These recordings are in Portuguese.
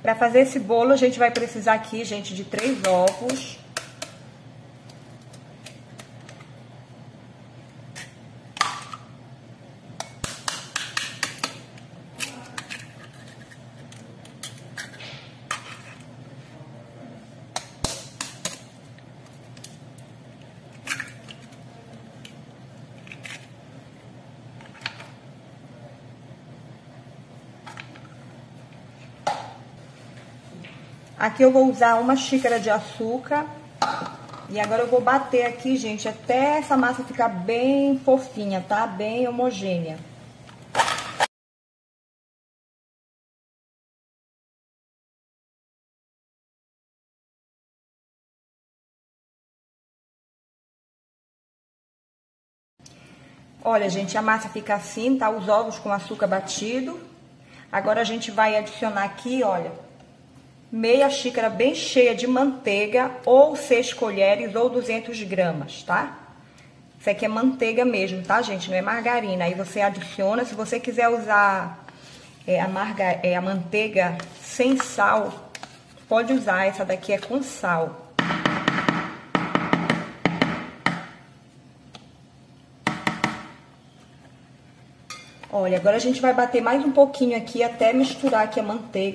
Para fazer esse bolo, a gente vai precisar aqui, gente, de 3 ovos. Aqui eu vou usar 1 xícara de açúcar. E agora eu vou bater aqui, gente, até essa massa ficar bem fofinha, tá? Bem homogênea. Olha, gente, a massa fica assim, tá? Os ovos com açúcar batido. Agora a gente vai adicionar aqui, olha, meia xícara bem cheia de manteiga, ou 6 colheres, ou 200 gramas, tá? Isso aqui é manteiga mesmo, tá, gente? Não é margarina. Aí você adiciona, se você quiser usar a manteiga sem sal, pode usar. Essa daqui é com sal. Olha, agora a gente vai bater mais um pouquinho aqui até misturar aqui a manteiga.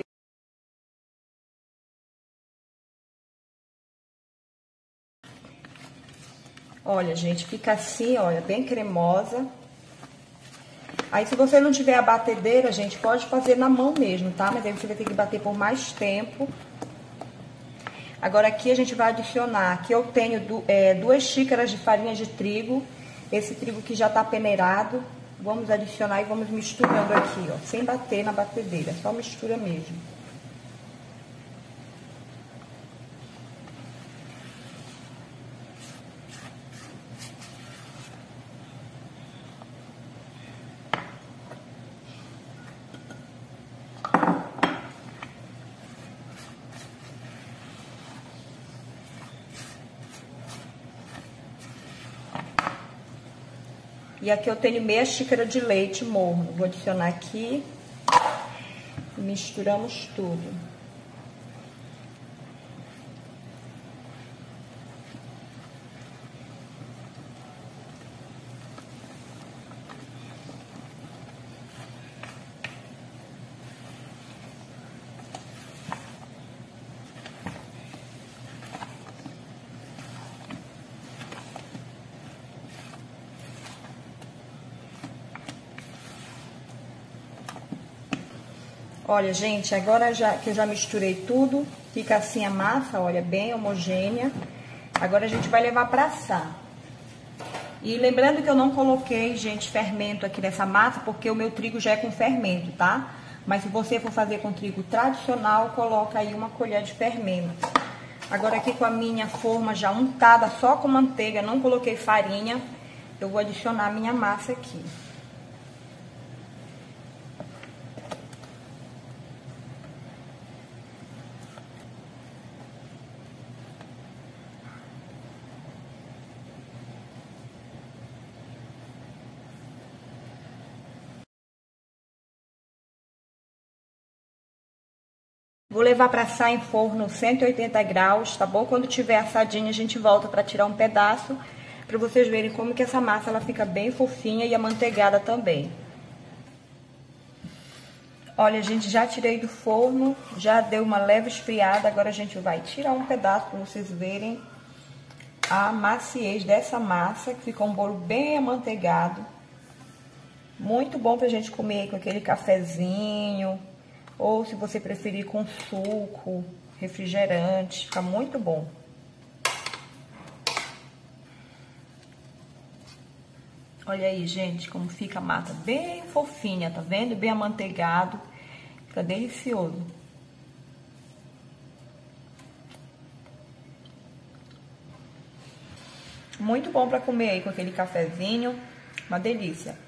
Olha, gente, fica assim, olha, bem cremosa. Aí, se você não tiver a batedeira, gente, pode fazer na mão mesmo, tá? Mas aí você vai ter que bater por mais tempo. Agora, aqui a gente vai adicionar, aqui eu tenho 2 xícaras de farinha de trigo. Esse trigo que já tá peneirado. Vamos adicionar e vamos misturando aqui, ó, sem bater na batedeira, só mistura mesmo. E aqui eu tenho meia xícara de leite morno. Vou adicionar aqui e misturamos tudo. Olha, gente, agora que eu já misturei tudo, fica assim a massa, olha, bem homogênea. Agora a gente vai levar pra assar. E lembrando que eu não coloquei, gente, fermento aqui nessa massa, porque o meu trigo já é com fermento, tá? Mas se você for fazer com trigo tradicional, coloca aí 1 colher de fermento. Agora aqui com a minha forma já untada só com manteiga, não coloquei farinha, eu vou adicionar a minha massa aqui. Vou levar para assar em forno 180 graus, tá bom? Quando tiver assadinha, a gente volta para tirar um pedaço, para vocês verem como que essa massa ela fica bem fofinha e amanteigada também. Olha, gente, já tirei do forno, já deu uma leve esfriada, agora a gente vai tirar um pedaço para vocês verem a maciez dessa massa, que ficou um bolo bem amanteigado. Muito bom pra gente comer com aquele cafezinho, ou se você preferir com suco, refrigerante, fica muito bom. Olha aí, gente, como fica a massa bem fofinha, tá vendo? Bem amanteigado, fica delicioso. Muito bom pra comer aí com aquele cafezinho, uma delícia.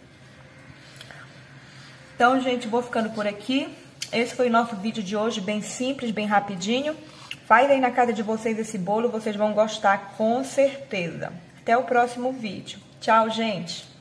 Então, gente, vou ficando por aqui. Esse foi o nosso vídeo de hoje, bem simples, bem rapidinho. Faz aí na casa de vocês esse bolo, vocês vão gostar com certeza. Até o próximo vídeo. Tchau, gente!